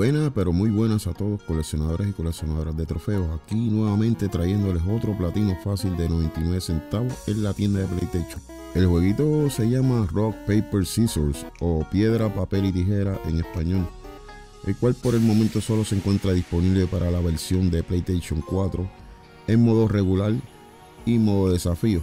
Buenas, pero muy buenas a todos coleccionadores y coleccionadoras de trofeos. Aquí nuevamente trayéndoles otro platino fácil de 99 centavos en la tienda de PlayStation. El jueguito se llama Rock, Paper, Scissors o Piedra, Papel y Tijera en español, el cual por el momento solo se encuentra disponible para la versión de PlayStation 4 en modo regular y modo desafío.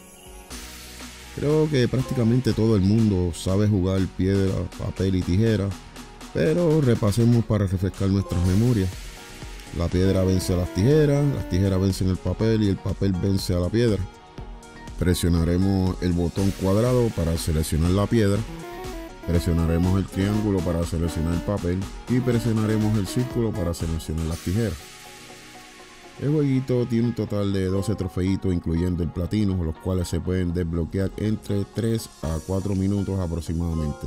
Creo que prácticamente todo el mundo sabe jugar piedra, papel y tijera, pero repasemos para refrescar nuestras memorias. La piedra vence a las tijeras vencen el papel y el papel vence a la piedra. Presionaremos el botón cuadrado para seleccionar la piedra, presionaremos el triángulo para seleccionar el papel y presionaremos el círculo para seleccionar las tijeras. El jueguito tiene un total de 12 trofeitos incluyendo el platino, los cuales se pueden desbloquear entre 3 a 4 minutos aproximadamente.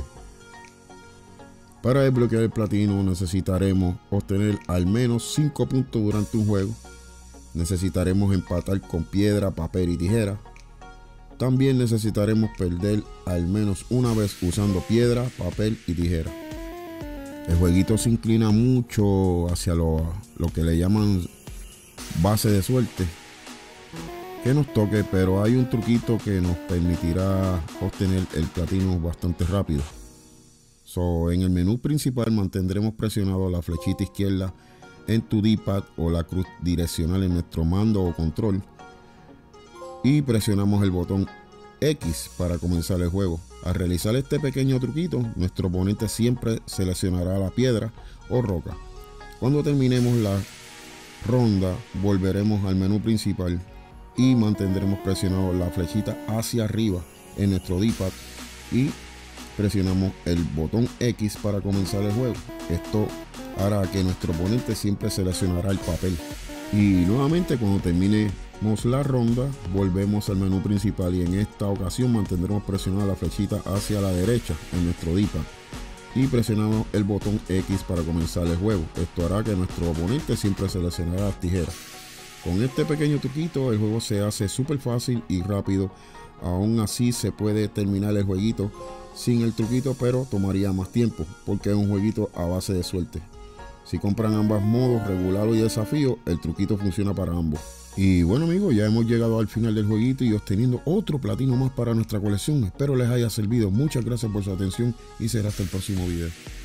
Para desbloquear el platino necesitaremos obtener al menos 5 puntos durante un juego. Necesitaremos empatar con piedra, papel y tijera. También necesitaremos perder al menos una vez usando piedra, papel y tijera. El jueguito se inclina mucho hacia lo que le llaman base de suerte que nos toque, pero hay un truquito que nos permitirá obtener el platino bastante rápido. En el menú principal mantendremos presionado la flechita izquierda en tu D-pad o la cruz direccional en nuestro mando o control y presionamos el botón X para comenzar el juego. Al realizar este pequeño truquito, nuestro oponente siempre seleccionará la piedra o roca. Cuando terminemos la ronda, volveremos al menú principal y mantendremos presionado la flechita hacia arriba en nuestro D-pad y presionamos el botón X para comenzar el juego. Esto hará que nuestro oponente siempre seleccionará el papel. Y nuevamente cuando terminemos la ronda, volvemos al menú principal y en esta ocasión mantendremos presionada la flechita hacia la derecha en nuestro D-pad y presionamos el botón X para comenzar el juego. Esto hará que nuestro oponente siempre seleccionará las tijeras. Con este pequeño truquito el juego se hace súper fácil y rápido. Aún así se puede terminar el jueguito sin el truquito, pero tomaría más tiempo porque es un jueguito a base de suerte. Si compran ambos modos, regular y desafío, el truquito funciona para ambos. Y bueno amigos, ya hemos llegado al final del jueguito y obteniendo otro platino más para nuestra colección. Espero les haya servido. Muchas gracias por su atención y será hasta el próximo video.